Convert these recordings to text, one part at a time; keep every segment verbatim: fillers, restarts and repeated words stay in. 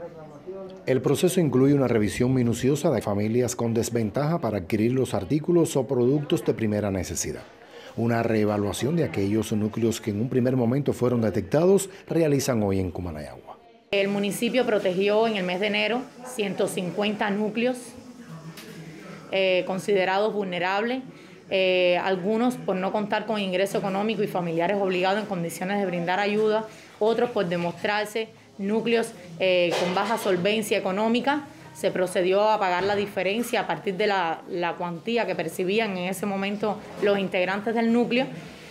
El proceso incluye una revisión minuciosa de familias con desventaja para adquirir los artículos o productos de primera necesidad. Una reevaluación de aquellos núcleos que en un primer momento fueron detectados realizan hoy en Cumanayagua. El municipio protegió en el mes de enero ciento cincuenta núcleos eh, considerados vulnerables, eh, algunos por no contar con ingreso económico y familiares obligados en condiciones de brindar ayuda, otros por demostrarse núcleos eh, con baja solvencia económica. Se procedió a pagar la diferencia a partir de la, la cuantía que percibían en ese momento los integrantes del núcleo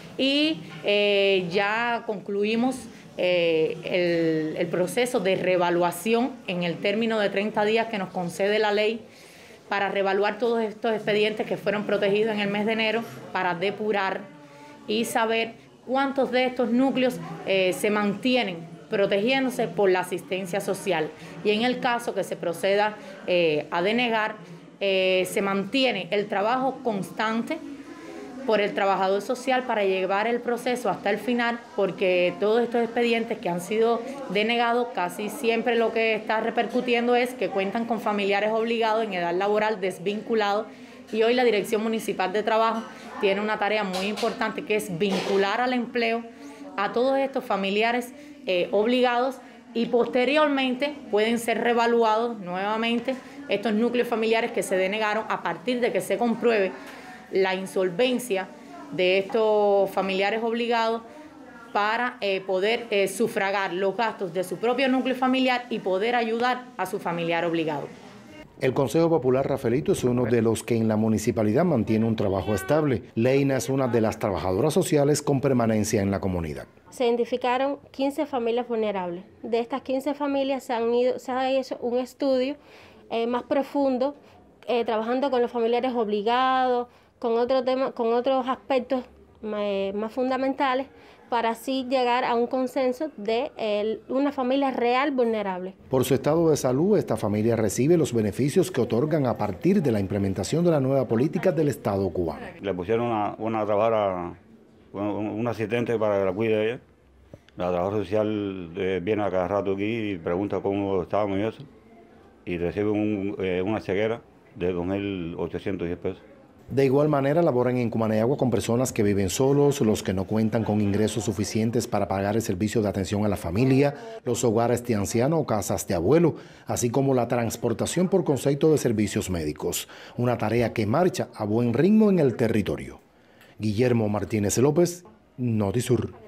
y eh, ya concluimos eh, el, el proceso de reevaluación en el término de treinta días que nos concede la ley para reevaluar todos estos expedientes que fueron protegidos en el mes de enero, para depurar y saber cuántos de estos núcleos eh, se mantienen protegiéndose por la asistencia social. Y en el caso que se proceda eh, a denegar, eh, se mantiene el trabajo constante por el trabajador social para llevar el proceso hasta el final, porque todos estos expedientes que han sido denegados, casi siempre lo que está repercutiendo es que cuentan con familiares obligados en edad laboral desvinculados, y hoy la Dirección Municipal de Trabajo tiene una tarea muy importante que es vincular al empleo a todos estos familiares eh, obligados, y posteriormente pueden ser reevaluados nuevamente estos núcleos familiares que se denegaron a partir de que se compruebe la insolvencia de estos familiares obligados para eh, poder eh, sufragar los gastos de su propio núcleo familiar y poder ayudar a su familiar obligado. El Consejo Popular Rafaelito es uno de los que en la municipalidad mantiene un trabajo estable. Leina es una de las trabajadoras sociales con permanencia en la comunidad. Se identificaron quince familias vulnerables. De estas quince familias se, han ido, se ha hecho un estudio eh, más profundo, eh, trabajando con los familiares obligados, con, otro tema, con otros aspectos eh, más fundamentales, para así llegar a un consenso de eh, una familia real vulnerable. Por su estado de salud, esta familia recibe los beneficios que otorgan a partir de la implementación de la nueva política del Estado cubano. Le pusieron una, una trabajadora, un, un asistente para que la cuide de ella. La trabajadora social eh, viene a cada rato aquí y pregunta cómo estábamos y eso, y recibe un, eh, una chequera de dos mil ochocientos diez pesos. De igual manera, laboran en Cumanayagua con personas que viven solos, los que no cuentan con ingresos suficientes para pagar el servicio de atención a la familia, los hogares de ancianos o casas de abuelo, así como la transportación por concepto de servicios médicos. Una tarea que marcha a buen ritmo en el territorio. Guillermo Martínez López, Notisur.